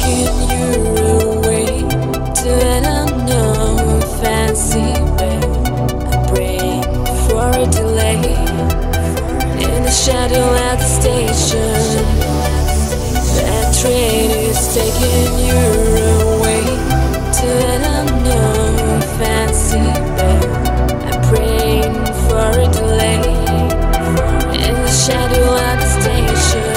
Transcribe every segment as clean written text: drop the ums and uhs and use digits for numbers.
taking you away to an unknown fancy way. I'm praying for a delay in the shadow at the station. That train is taking you away to an unknown fancy way. I'm praying for a delay in the shadow at the station.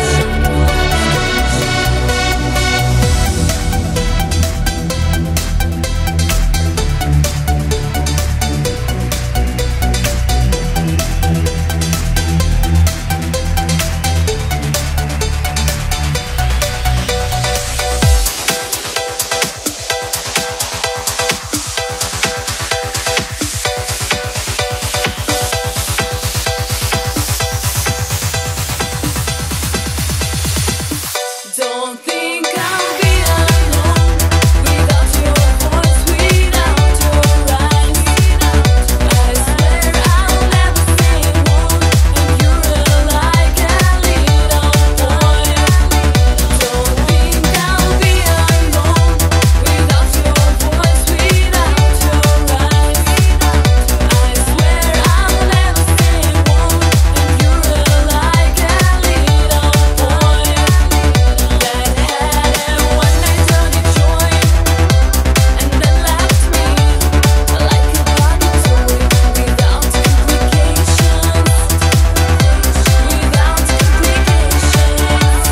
Don't think I'll be alone without your voice, without your eyes. I swear I'll never say no, and you're like a little boy. Don't think I'll be alone without your voice, without your eyes. I swear I'll never say no, and you're like a little boy. That had a one-night only joy, and then left me like a body toy, without complications, without complications.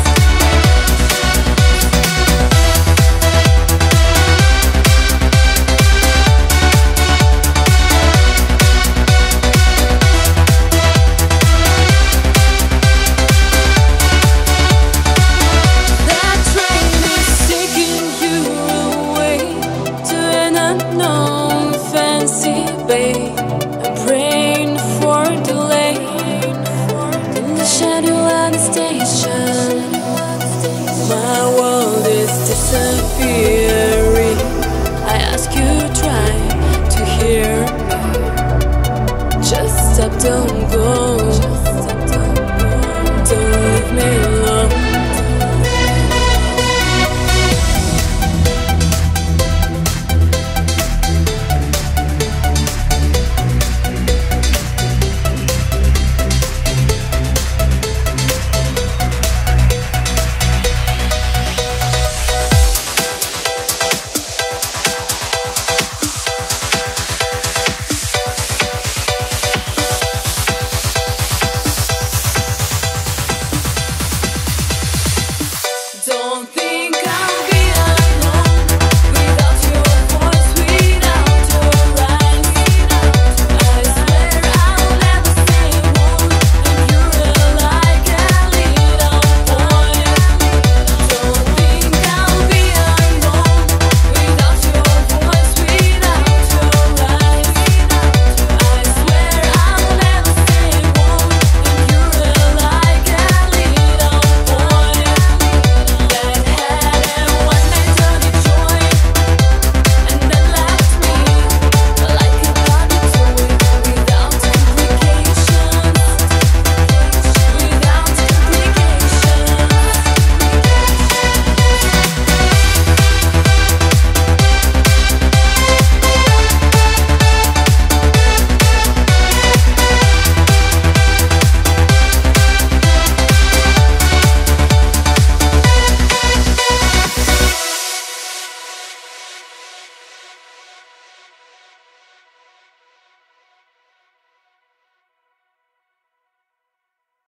That train is taking you away to an unknown fancy bay. I'm praying for a delay in the shadow at the station. My world is disappearing. I ask you, try to hear me. Just stop, don't go.